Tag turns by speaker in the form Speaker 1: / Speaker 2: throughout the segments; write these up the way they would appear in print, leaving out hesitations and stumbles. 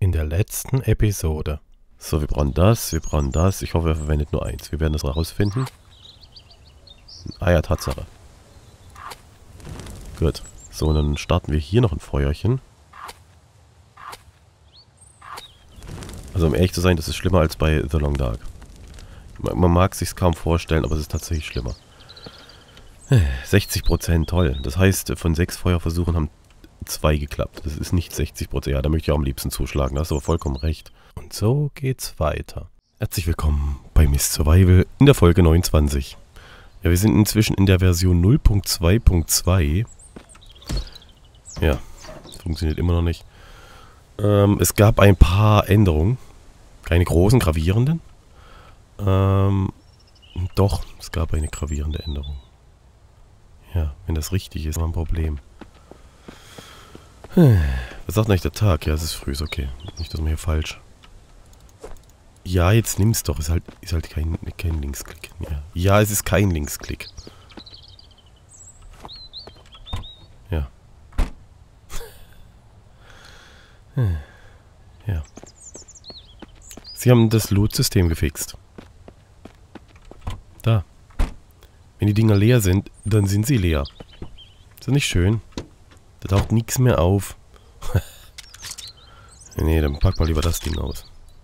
Speaker 1: In der letzten Episode. So, wir brauchen das, wir brauchen das. Ich hoffe, er verwendet nur eins. Wir werden das herausfinden. Ah ja, Tatsache. Gut. So, und dann starten wir hier noch ein Feuerchen. Also um ehrlich zu sein, das ist schlimmer als bei The Long Dark. Man mag es sich kaum vorstellen, aber es ist tatsächlich schlimmer. 60%, toll. Das heißt, von 6 Feuerversuchen haben 2 geklappt. Das ist nicht 60%. Ja, da möchte ich auch am liebsten zuschlagen. Da hast du aber vollkommen recht. Und so geht's weiter. Herzlich willkommen bei Mist Survival in der Folge 29. Ja, wir sind inzwischen in der Version 0.2.2. Ja, das funktioniert immer noch nicht. Es gab ein paar Änderungen. Keine großen, gravierenden. Doch, es gab eine gravierende Änderung. Ja, wenn das richtig ist, haben wir ein Problem. Was sagt denn eigentlich der Tag? Ja, es ist früh, ist okay. Nicht, dass wir hier falsch... Ja, jetzt nimm's doch. Ist halt kein Linksklick mehr. Ja, es ist kein Linksklick. Ja. Ja. Sie haben das Loot-System gefixt. Da. Wenn die Dinger leer sind, dann sind sie leer. Ist das nicht schön? Da taucht nichts mehr auf. Nee, dann pack mal lieber das Ding aus.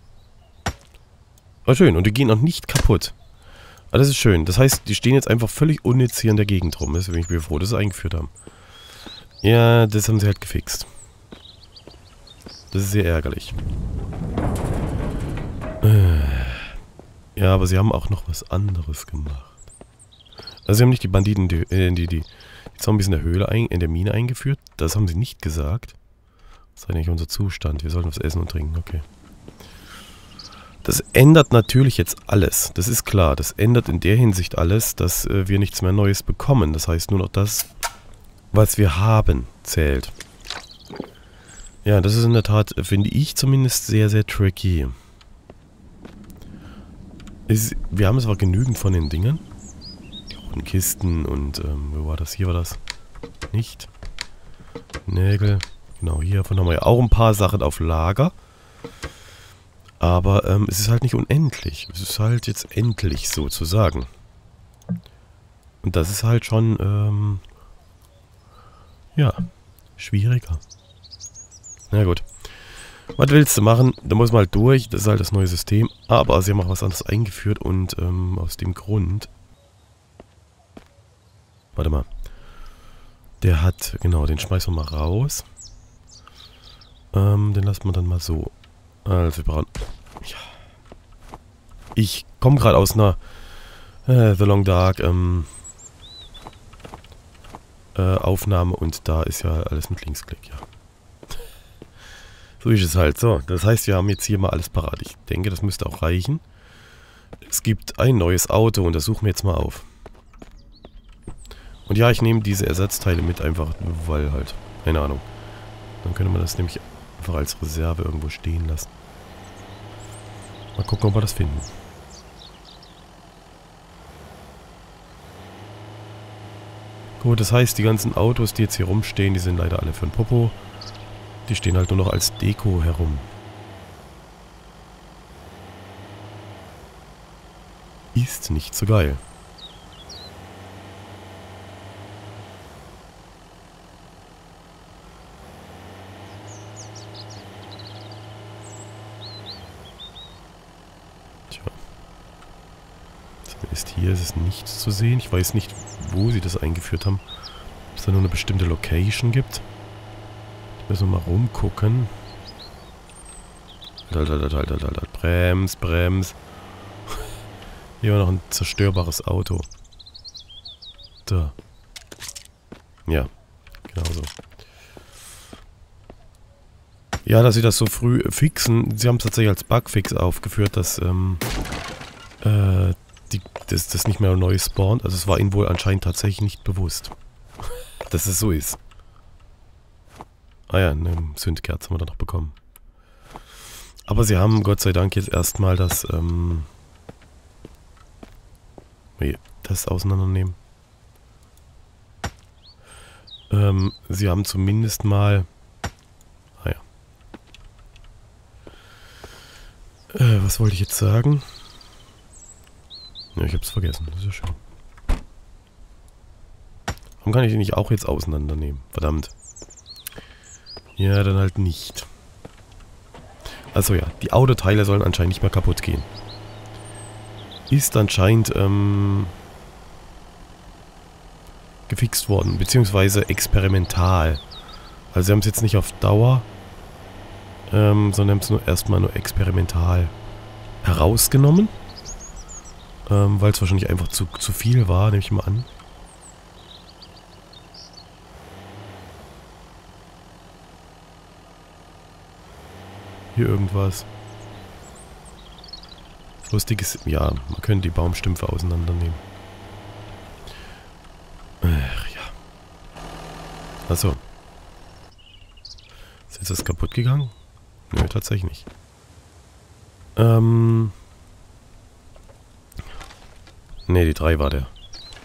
Speaker 1: Oh, schön. Und die gehen auch nicht kaputt. Aber das ist schön. Das heißt, die stehen jetzt einfach völlig unnütz hier in der Gegend rum. Deswegen bin ich froh, dass sie eingeführt haben. Ja, das haben sie halt gefixt. Das ist sehr ärgerlich. Ja, aber sie haben auch noch was anderes gemacht. Also sie haben nicht die Banditen, die Zombies in der Höhle, in der Mine eingeführt. Das haben sie nicht gesagt. Das ist eigentlich unser Zustand. Wir sollten was essen und trinken. Okay. Das ändert natürlich jetzt alles. Das ist klar. Das ändert in der Hinsicht alles, dass wir nichts mehr Neues bekommen. Das heißt, nur noch das, was wir haben, zählt. Ja, das ist in der Tat, finde ich zumindest, sehr, sehr tricky. Wir haben zwar genügend von den Dingen. Die roten Kisten und, wo war das? Hier war das. Nicht. Nägel. Genau, hiervon haben wir ja auch ein paar Sachen auf Lager. Aber es ist halt nicht unendlich. Es ist halt jetzt endlich sozusagen. Und das ist halt schon, ja, schwieriger. Na gut. Was willst du machen? Da muss man halt durch. Das ist halt das neue System. Aber sie haben auch was anderes eingeführt und aus dem Grund... Warte mal. Der hat, genau, den schmeißen wir mal raus. Den lassen wir dann mal so. Also wir brauchen... Ja. Ich komme gerade aus einer The Long Dark Aufnahme und da ist ja alles mit Linksklick, ja. So ist es halt. So, das heißt, wir haben jetzt hier mal alles parat. Ich denke, das müsste auch reichen. Es gibt ein neues Auto und das suchen wir jetzt mal auf. Und ja, ich nehme diese Ersatzteile mit, einfach weil halt, keine Ahnung. Dann könnte man das nämlich einfach als Reserve irgendwo stehen lassen. Mal gucken, ob wir das finden. Gut, das heißt, die ganzen Autos, die jetzt hier rumstehen, die sind leider alle für den Popo. Die stehen halt nur noch als Deko herum. Ist nicht so geil. Tja. Zumindest hier ist es nichts zu sehen. Ich weiß nicht, wo sie das eingeführt haben. Ob es da nur eine bestimmte Location gibt. Müssen wir mal rumgucken. Halt. Brems. Hier war noch ein zerstörbares Auto. Da. Ja, genau so. Ja, dass sie das so früh fixen. Sie haben es tatsächlich als Bugfix aufgeführt, dass das nicht mehr neu spawnt. Also es war ihnen wohl anscheinend tatsächlich nicht bewusst, dass es so ist. Ah ja, eine Zündkerze haben wir da noch bekommen. Aber sie haben Gott sei Dank jetzt erstmal das, das auseinandernehmen. Sie haben zumindest mal... Ah ja. Was wollte ich jetzt sagen? Ja, ich hab's vergessen. Das ist ja schön. Warum kann ich die nicht auch jetzt auseinandernehmen? Verdammt. Ja, dann halt nicht. Also ja, die Autoteile sollen anscheinend nicht mehr kaputt gehen. Ist anscheinend gefixt worden, beziehungsweise experimental. Also sie haben es jetzt nicht auf Dauer, sondern haben es nur erstmal nur experimental herausgenommen. Weil es wahrscheinlich einfach zu viel war, nehme ich mal an. Hier irgendwas. Lustig ist, ja, man könnte die Baumstümpfe auseinandernehmen. Ach ja. Achso. Ist jetzt das kaputt gegangen? Nö, tatsächlich nicht. Ne, die 3 war der.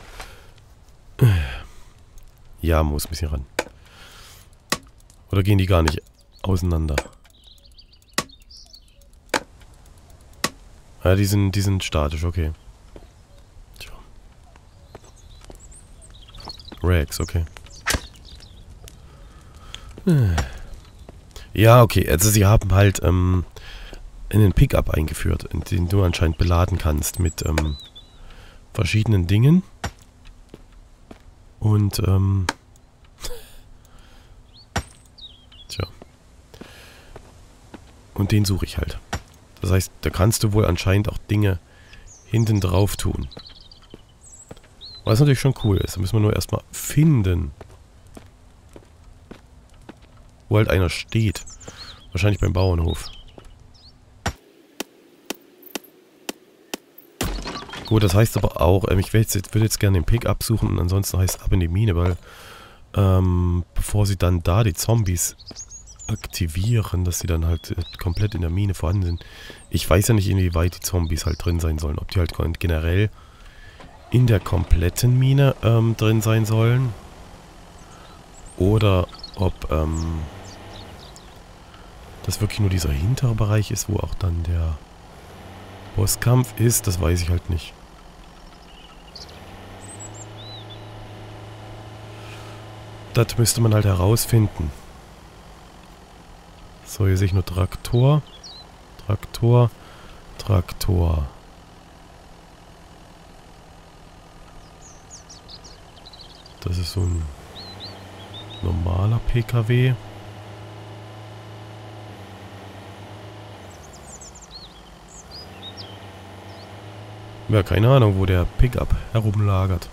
Speaker 1: Ja, muss ein bisschen ran. Oder gehen die gar nicht auseinander? Ja, die sind statisch, okay. Tja. Rags, okay. Ja, okay. Also sie haben halt einen Pickup eingeführt, den du anscheinend beladen kannst mit verschiedenen Dingen. Und tja. Und den suche ich halt. Das heißt, da kannst du wohl anscheinend auch Dinge hinten drauf tun. Was natürlich schon cool ist. Da müssen wir nur erstmal finden. Wo halt einer steht. Wahrscheinlich beim Bauernhof. Gut, das heißt aber auch, ich würde jetzt gerne den Pickup suchen und ansonsten heißt es ab in die Mine, weil bevor sie dann da die Zombies aktivieren, dass sie dann halt komplett in der Mine vorhanden sind. Ich weiß ja nicht, inwieweit die Zombies halt drin sein sollen. Ob die halt generell in der kompletten Mine drin sein sollen. Oder ob das wirklich nur dieser hintere Bereich ist, wo auch dann der Bosskampf ist. Das weiß ich halt nicht. Das müsste man halt herausfinden. So, hier sehe ich nur Traktor. Traktor. Traktor. Das ist so ein normaler PKW. Ja, keine Ahnung, wo der Pickup herumlagert.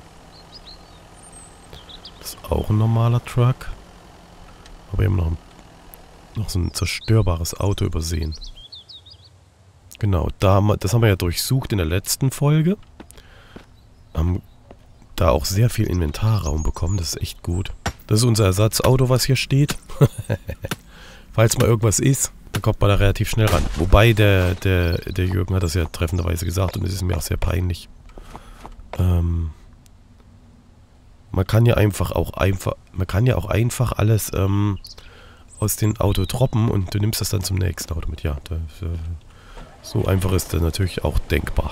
Speaker 1: Das ist auch ein normaler Truck. Aber wir haben noch so ein zerstörbares Auto übersehen. Genau, das haben wir ja durchsucht in der letzten Folge. Haben da auch sehr viel Inventarraum bekommen, das ist echt gut. Das ist unser Ersatzauto, was hier steht. Falls mal irgendwas ist, dann kommt man da relativ schnell ran. Wobei der Jürgen hat das ja treffenderweise gesagt und es ist mir auch sehr peinlich. Man kann ja auch einfach alles aus dem Auto droppen und du nimmst das dann zum nächsten Auto mit. Ja, so einfach ist das natürlich auch denkbar.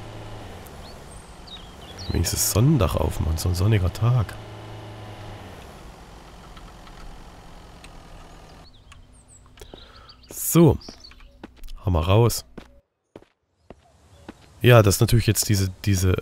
Speaker 1: Wenigstens Sonnendach aufmachen, so ein sonniger Tag. So. Hammer raus. Ja, dass natürlich jetzt diese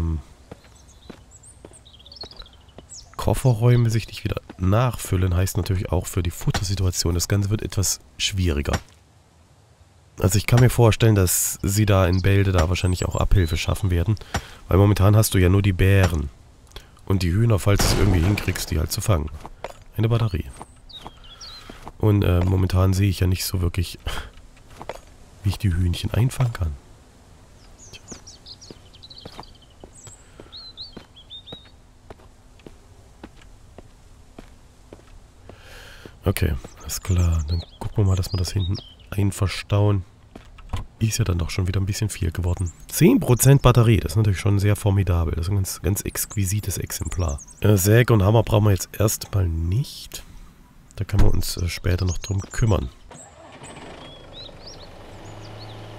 Speaker 1: Kofferräume sich nicht wieder nachfüllen, heißt natürlich auch für die Futtersituation. Das Ganze wird etwas schwieriger. Also ich kann mir vorstellen, dass sie da in Bälde da wahrscheinlich auch Abhilfe schaffen werden. Weil momentan hast du ja nur die Bären. Und die Hühner, falls du es irgendwie hinkriegst, die halt zu fangen. Eine Batterie. Und momentan sehe ich ja nicht so wirklich, wie ich die Hühnchen einfangen kann. Tja. Okay, alles klar. Dann gucken wir mal, dass wir das hinten einverstauen. Ist ja dann doch schon wieder ein bisschen viel geworden. 10% Batterie, das ist natürlich schon sehr formidabel. Das ist ein ganz, ganz exquisites Exemplar. Säge und Hammer brauchen wir jetzt erstmal nicht. Da können wir uns später noch drum kümmern.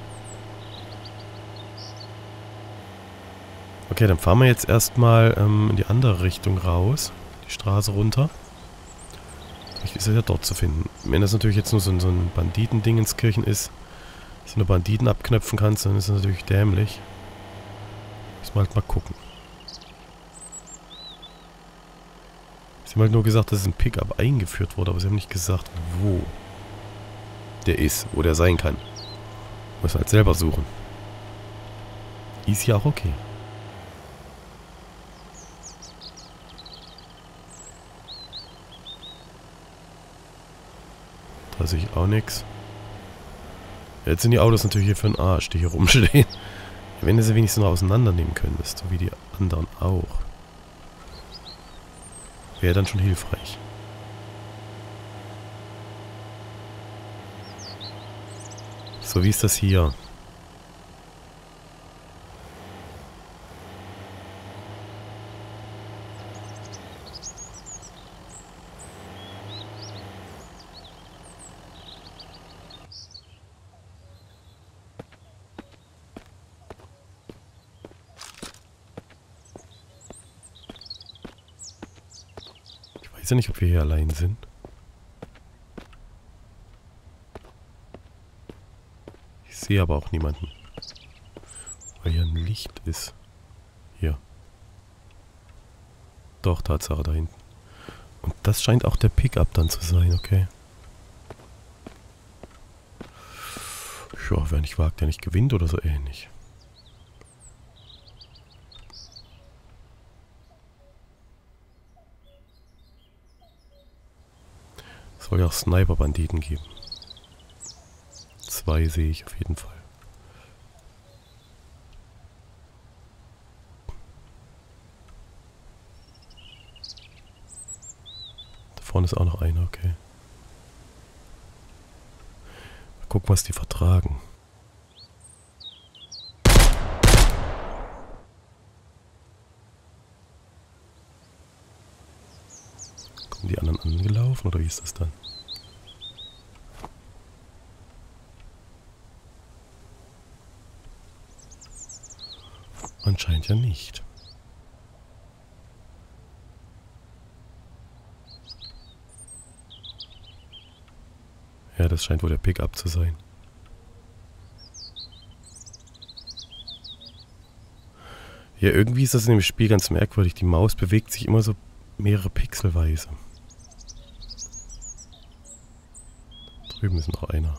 Speaker 1: Okay, dann fahren wir jetzt erstmal in die andere Richtung raus. Die Straße runter. Vielleicht ist er ja dort zu finden. Wenn das natürlich jetzt nur so ein Banditendingenskirchen ist, dass du nur Banditen abknöpfen kannst, dann ist das natürlich dämlich. Müssen wir halt mal gucken. Sie haben halt nur gesagt, dass ein Pickup eingeführt wurde, aber sie haben nicht gesagt, wo der ist, wo der sein kann. Muss halt selber suchen. Ist ja auch okay. Da sehe ich auch nichts. Jetzt sind die Autos natürlich hier für den Arsch, die hier rumstehen. Wenn du sie wenigstens noch auseinandernehmen könntest, so wie die anderen auch. Wäre dann schon hilfreich. So, wie ist das hier? Ich weiß ja nicht, ob wir hier allein sind. Ich sehe aber auch niemanden. Weil hier ein Licht ist. Hier. Doch, Tatsache da hinten. Und das scheint auch der Pickup dann zu sein, okay. Ja, wer nicht wagt, der nicht gewinnt oder so ähnlich. Es soll ja auch Sniper-Banditen geben. 2 sehe ich auf jeden Fall. Da vorne ist auch noch einer, okay. Mal gucken, was die vertragen. Kommen die anderen angelaufen oder wie ist das dann? Anscheinend ja nicht. Ja, das scheint wohl der Pickup zu sein. Ja, irgendwie ist das in dem Spiel ganz merkwürdig. Die Maus bewegt sich immer so mehrere Pixelweise. Drüben ist noch einer.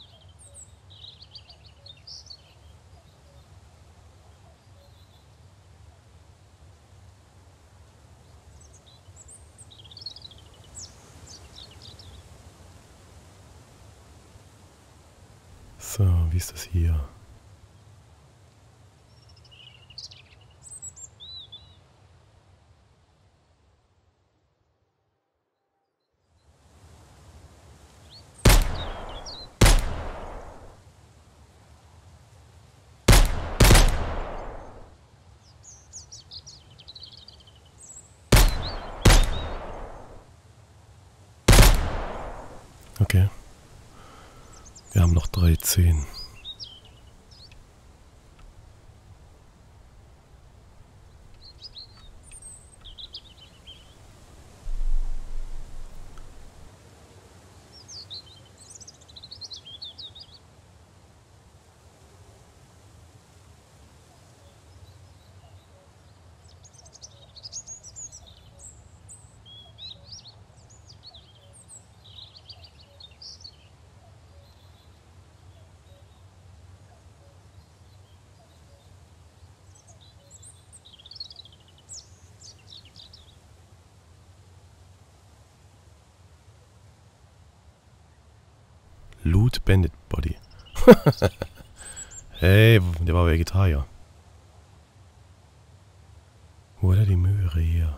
Speaker 1: So, wie ist das hier? Okay. Wir haben noch 13. Loot Bandit Body. Hey, der war Vegetarier. Wo hat er die Möhre hier?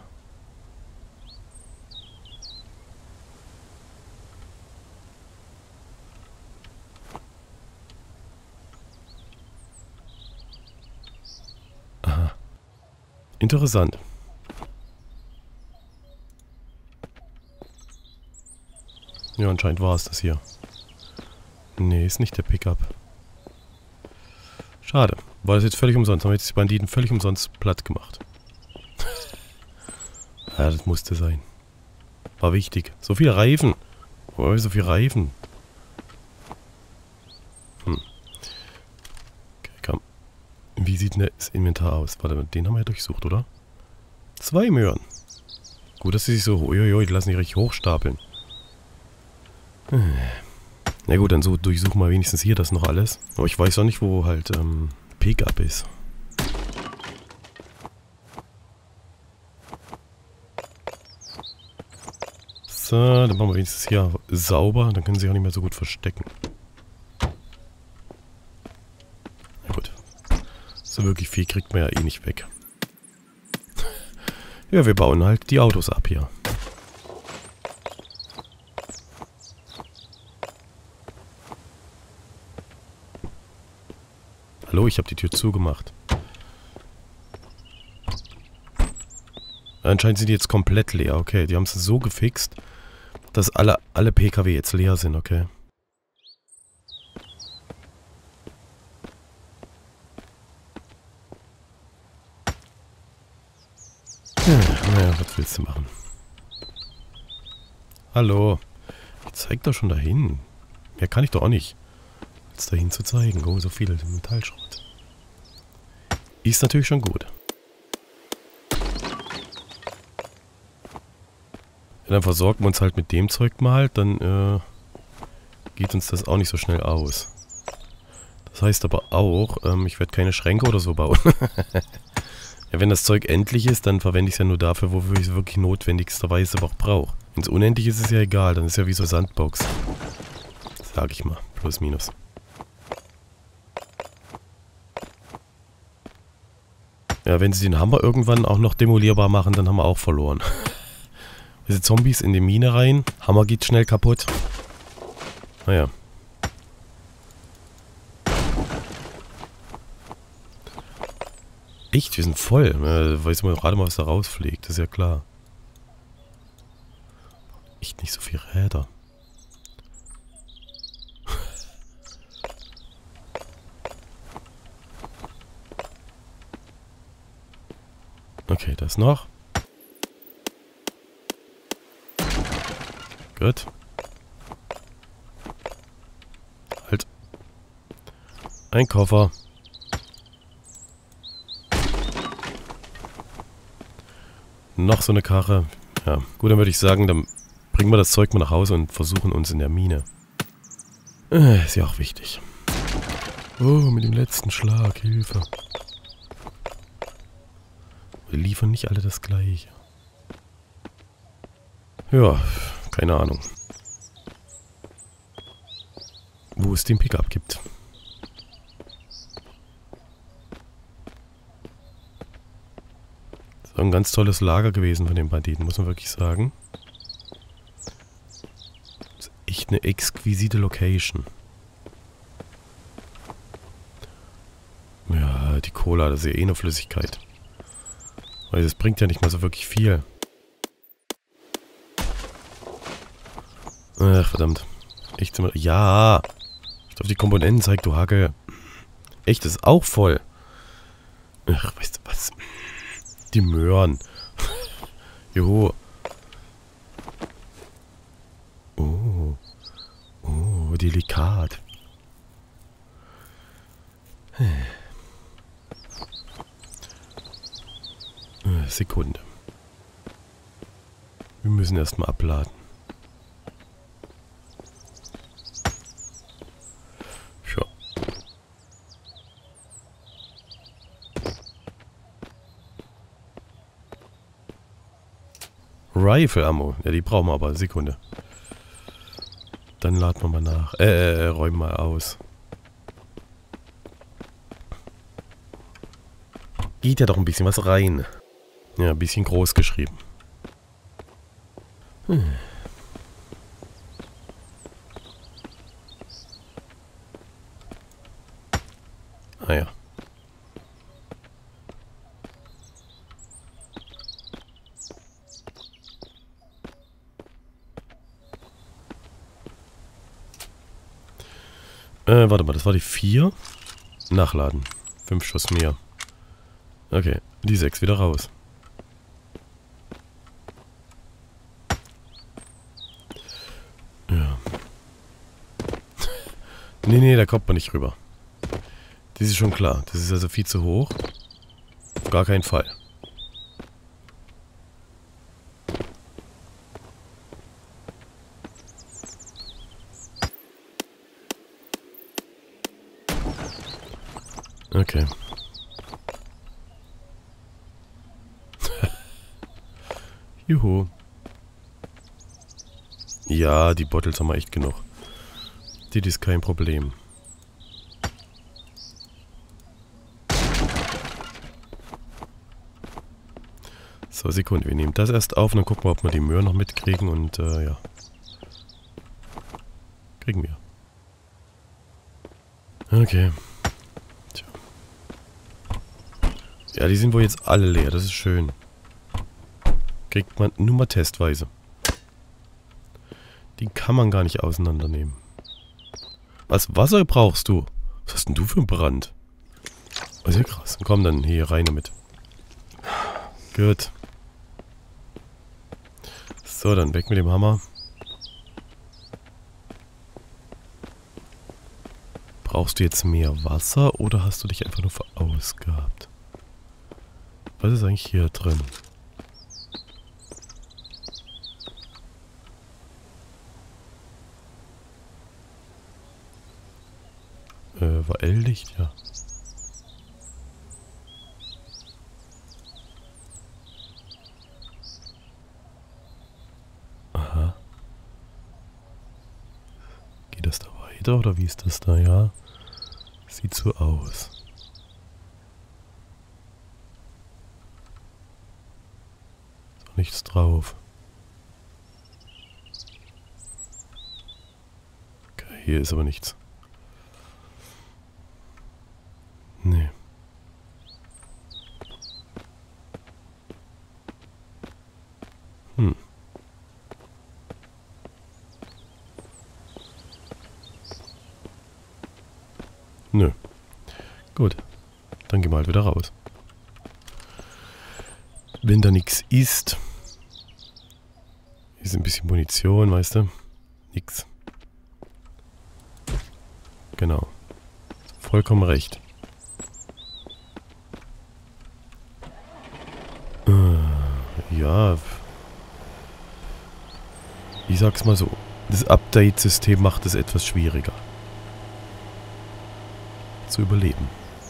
Speaker 1: Aha. Interessant. Ja, anscheinend war es das hier. Nee, ist nicht der Pickup. Schade. War das jetzt völlig umsonst? Haben wir jetzt die Banditen völlig umsonst platt gemacht? Ja, das musste sein. War wichtig. So viel Reifen. Wo haben wir so viel Reifen? Okay, komm. Wie sieht denn das Inventar aus? Warte mal, den haben wir ja durchsucht, oder? 2 Möhren. Gut, dass sie sich so... Uiuiui, die lassen sich richtig hochstapeln. Na gut, dann so durchsuchen wir wenigstens hier das noch alles. Aber ich weiß auch nicht, wo halt Pickup ist. So, dann machen wir wenigstens hier sauber. Dann können sie sich auch nicht mehr so gut verstecken. Na gut. So wirklich viel kriegt man ja eh nicht weg. Ja, wir bauen halt die Autos ab hier. Hallo, ich habe die Tür zugemacht. Anscheinend sind die jetzt komplett leer. Okay, die haben es so gefixt, dass alle PKW jetzt leer sind. Okay. Naja, was willst du machen? Hallo. Ich zeig doch schon dahin. Mehr kann ich doch auch nicht. Jetzt dahin zu zeigen. Oh, so viel Metallschrott. Ist natürlich schon gut. Ja, dann versorgen wir uns halt mit dem Zeug mal. Dann geht uns das auch nicht so schnell aus. Das heißt aber auch, ich werde keine Schränke oder so bauen. Ja, wenn das Zeug endlich ist, dann verwende ich es ja nur dafür, wofür ich es wirklich notwendigsterweise auch brauche. Wenn es unendlich ist, ist es ja egal. Dann ist es ja wie so Sandbox. Sag ich mal. Plus, minus. Ja, wenn sie den Hammer irgendwann auch noch demolierbar machen, dann haben wir auch verloren. Diese Zombies in die Mine rein. Hammer geht schnell kaputt. Naja. Echt, wir sind voll. Weiß man gerade mal, was da rausfliegt. Das ist ja klar. Echt nicht so viel Räder. Okay, das noch. Gut. Halt. Ein Koffer. Noch so eine Karre. Ja, gut, dann würde ich sagen, dann bringen wir das Zeug mal nach Hause und versuchen uns in der Mine. Ist ja auch wichtig. Oh, mit dem letzten Schlag. Hilfe. Wir liefern nicht alle das Gleiche. Ja, keine Ahnung. Wo es den Pickup gibt. Das ist ein ganz tolles Lager gewesen von den Banditen, muss man wirklich sagen. Das ist echt eine exquisite Location. Ja, die Cola, das ist ja eh eine Flüssigkeit. Weil das bringt ja nicht mal so wirklich viel. Ach, verdammt. Echt immer. Ja! Ich auf die Komponenten zeig, du Hacke. Echt, das ist auch voll. Ach, weißt du was? Die Möhren. Joho. Oh. Oh, delikat. Sekunde. Wir müssen erstmal abladen. Ja. Rifle Ammo. Ja, die brauchen wir aber. Sekunde. Dann laden wir mal nach. Räumen mal aus. Geht ja doch ein bisschen was rein. Ja, ein bisschen groß geschrieben. Ah ja. Warte mal, das war die 4. Nachladen. 5 Schuss mehr. Okay, die 6 wieder raus. Ja. Nee, da kommt man nicht rüber. Das ist schon klar. Das ist also viel zu hoch. Auf gar keinen Fall. Okay. Juhu. Ja, die Bottles haben wir echt genug. Das ist kein Problem. So, Sekunde. Wir nehmen das erst auf und dann gucken wir, ob wir die Möhren noch mitkriegen und ja. Kriegen wir. Okay. Tja. Ja, die sind wohl jetzt alle leer. Das ist schön. Kriegt man nur mal testweise. Die kann man gar nicht auseinandernehmen. Was Wasser brauchst du? Was hast denn du für einen Brand? Oh, ist ja krass. Komm dann hier rein damit. Gut. So, dann weg mit dem Hammer. Brauchst du jetzt mehr Wasser oder hast du dich einfach nur verausgabt? Was ist eigentlich hier drin? War L-Licht? Ja. Aha. Geht das da weiter oder wie ist das da? Ja. Sieht so aus. Ist auch nichts drauf. Okay, hier ist aber nichts. Nee. Nö. Gut. Dann gehen wir halt wieder raus. Wenn da nichts ist. Hier ist ein bisschen Munition, weißt du? Nix. Genau. Vollkommen recht. Ja. Ich sag's mal so. Das Update-System macht es etwas schwieriger. Zu überleben.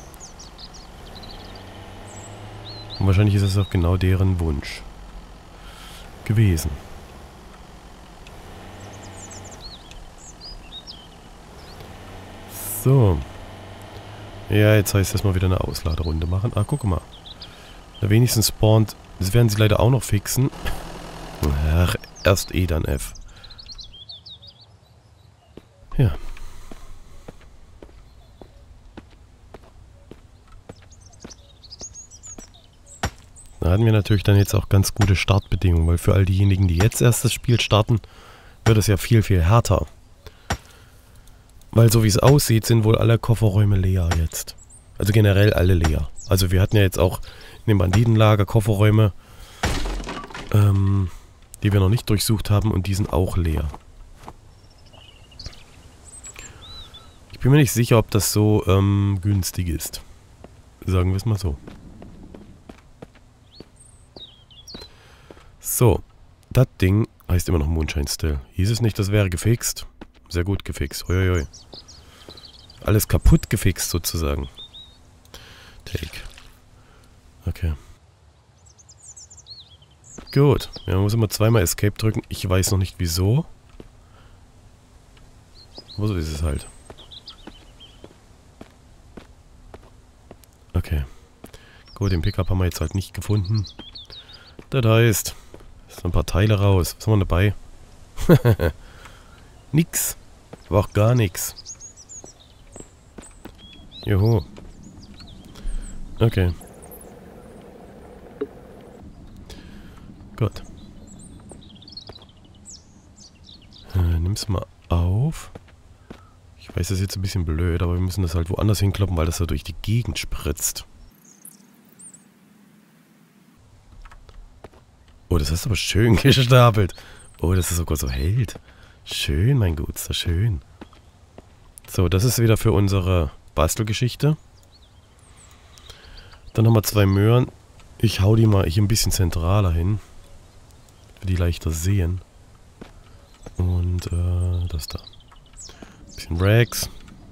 Speaker 1: Und wahrscheinlich ist es auch genau deren Wunsch gewesen. So. Ja, jetzt heißt es mal wieder eine Ausladerunde machen. Ah, guck mal. Na, wenigstens spawnt. Das werden sie leider auch noch fixen. Ach, erst E, dann F. Ja. Da hatten wir natürlich dann jetzt auch ganz gute Startbedingungen, weil für all diejenigen, die jetzt erst das Spiel starten, wird es ja viel, viel härter. Weil so wie es aussieht, sind wohl alle Kofferräume leer jetzt. Also generell alle leer. Also wir hatten ja jetzt auch in dem Banditenlager Kofferräume, die wir noch nicht durchsucht haben und die sind auch leer. Ich bin mir nicht sicher, ob das so günstig ist. Sagen wir es mal so. So, das Ding heißt immer noch Moonshine Still. Hieß es nicht, das wäre gefixt? Sehr gut gefixt. Uiuiui. Alles kaputt gefixt sozusagen. Take. Okay. Gut. Ja, man muss immer zweimal Escape drücken. Ich weiß noch nicht wieso. Aber so ist es halt. Okay. Gut, den Pickup haben wir jetzt halt nicht gefunden. Das heißt, es sind ein paar Teile raus. Was haben wir dabei? Nix. Aber auch gar nichts. Juhu. Okay. Gut. Nimm's mal auf. Ich Ich weiß, das ist jetzt ein bisschen blöd, aber wir müssen das halt woanders hinkloppen, weil das da durch die Gegend spritzt. Oh, das hast du aber schön gestapelt. Oh, das ist sogar so hält. Schön, mein Gutster, schön. So, das ist wieder für unsere Bastelgeschichte. Dann haben wir 2 Möhren. Ich hau die mal hier ein bisschen zentraler hin. Für die leichter sehen. Und das da. Ein bisschen Rags.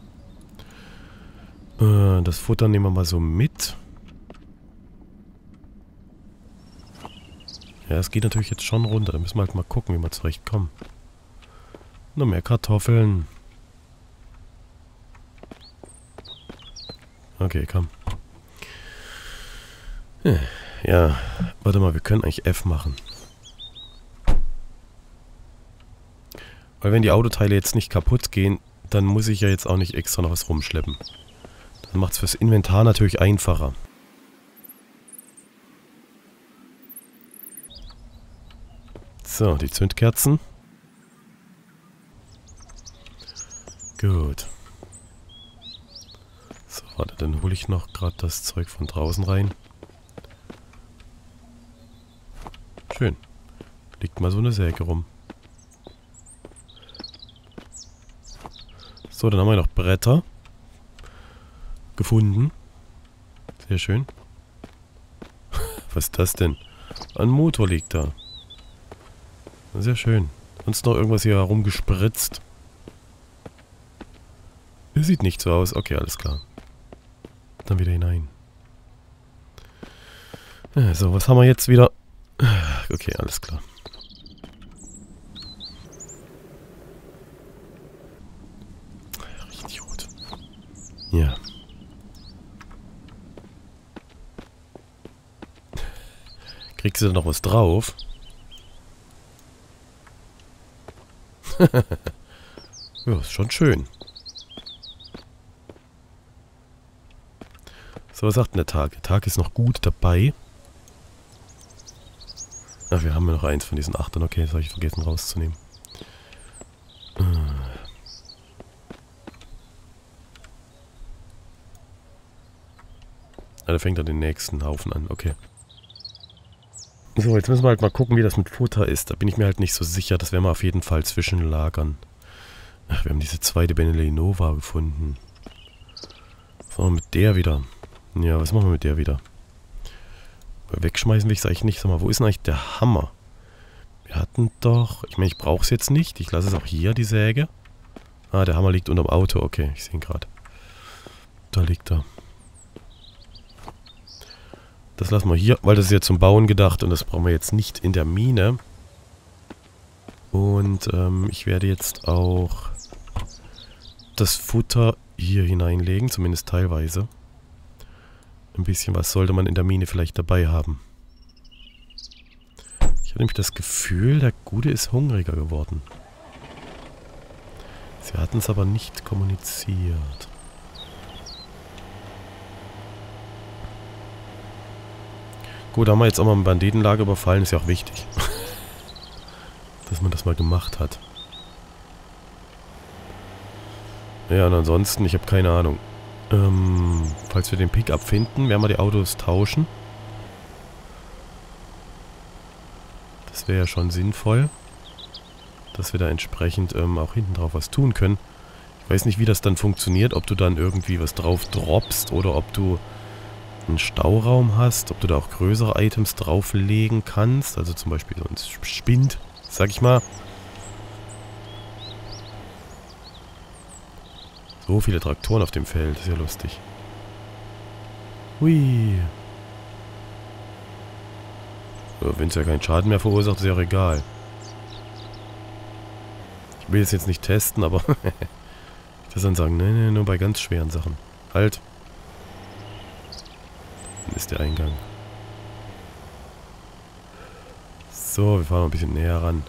Speaker 1: Das Futter nehmen wir mal so mit. Ja, es geht natürlich jetzt schon runter. Da müssen wir halt mal gucken, wie wir zurechtkommen. Noch mehr Kartoffeln. Okay, komm. Ja, warte mal, wir können eigentlich F machen. Weil wenn die Autoteile jetzt nicht kaputt gehen, dann muss ich ja jetzt auch nicht extra noch was rumschleppen. Dann macht es fürs Inventar natürlich einfacher. So, die Zündkerzen. Gut. So, warte, dann hole ich noch gerade das Zeug von draußen rein. Schön. Liegt mal so eine Säge rum. So, dann haben wir noch Bretter gefunden. Sehr schön. Was ist das denn? Ein Motor liegt da. Sehr schön. Sonst noch irgendwas hier herumgespritzt. Das sieht nicht so aus. Okay, alles klar. Dann wieder hinein. So, was haben wir jetzt wieder? Okay, alles klar. Richtig gut. Ja. Kriegst du da noch was drauf? Ja, ist schon schön. So, was sagt denn der Tag? Der Tag ist noch gut dabei. Ach, wir haben ja noch eins von diesen 8. Okay, das habe ich vergessen rauszunehmen. Da fängt er den nächsten Haufen an. Okay. So, jetzt müssen wir halt mal gucken, wie das mit Futter ist. Da bin ich mir halt nicht so sicher. Das werden wir auf jeden Fall zwischenlagern. Ach, wir haben diese zweite Benelli Nova gefunden. Was machen wir mit der wieder? Ja, was machen wir mit der wieder? Wegschmeißen will ich es eigentlich nicht. Sag mal, wo ist denn eigentlich der Hammer? Wir hatten doch... Ich meine, ich brauche es jetzt nicht. Ich lasse es auch hier, die Säge. Ah, der Hammer liegt unterm Auto. Okay, ich sehe ihn gerade. Da liegt er. Das lassen wir hier, weil das ist ja zum Bauen gedacht und das brauchen wir jetzt nicht in der Mine. Und ich werde jetzt auch das Futter hier hineinlegen, zumindest teilweise. Ein bisschen was sollte man in der Mine vielleicht dabei haben. Ich habe nämlich das Gefühl, der Gute ist hungriger geworden. Sie hatten es aber nicht kommuniziert. Gut, haben wir jetzt auch mal ein Banditenlager überfallen, ist ja auch wichtig. Dass man das mal gemacht hat. Ja, und ansonsten, ich habe keine Ahnung. Falls wir den Pickup finden, werden wir die Autos tauschen. Das wäre ja schon sinnvoll. Dass wir da entsprechend auch hinten drauf was tun können. Ich weiß nicht, wie das dann funktioniert, ob du dann irgendwie was drauf droppst oder ob du einen Stauraum hast, ob du da auch größere Items drauflegen kannst. Also zum Beispiel so ein Spind, sag ich mal. So viele Traktoren auf dem Feld, ist ja lustig. Hui. So, wenn es ja keinen Schaden mehr verursacht, ist ja auch egal. Ich will es jetzt nicht testen, aber ich das dann sagen, nee, nur bei ganz schweren Sachen. Halt. Dann ist der Eingang. So, wir fahren mal ein bisschen näher ran.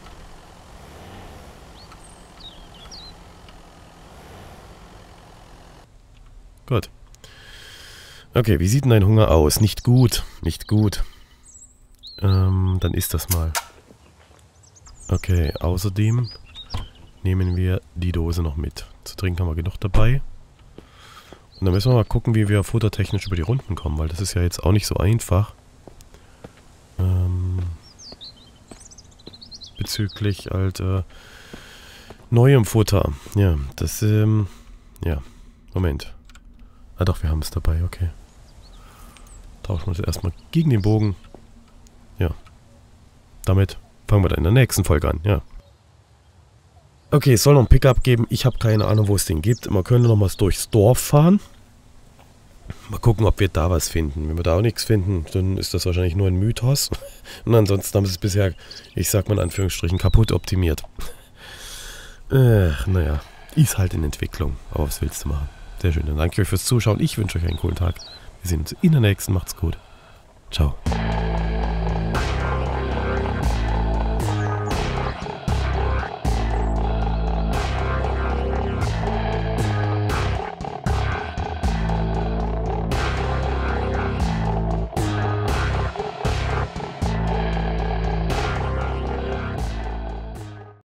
Speaker 1: Gut. Okay, wie sieht denn dein Hunger aus? Nicht gut. Nicht gut. Dann isst das mal. Okay, außerdem nehmen wir die Dose noch mit. Zu trinken haben wir genug dabei. Und dann müssen wir mal gucken, wie wir futtertechnisch über die Runden kommen, weil das ist ja jetzt auch nicht so einfach. Bezüglich halt neuem Futter. Ja, das, ja, Moment. Ah doch, wir haben es dabei, okay. Tauschen wir das erstmal gegen den Bogen. Ja. Damit fangen wir dann in der nächsten Folge an, ja. Okay, es soll noch ein Pickup geben. Ich habe keine Ahnung, wo es den gibt. Man könnte noch mal durchs Dorf fahren. Mal gucken, ob wir da was finden. Wenn wir da auch nichts finden, dann ist das wahrscheinlich nur ein Mythos. Und ansonsten haben sie es bisher, ich sag mal in Anführungsstrichen, kaputt optimiert. Naja, ist halt in Entwicklung. Aber was willst du machen? Sehr schön. Dann danke ich euch fürs Zuschauen. Ich wünsche euch einen coolen Tag. Wir sehen uns in der nächsten. Macht's gut. Ciao.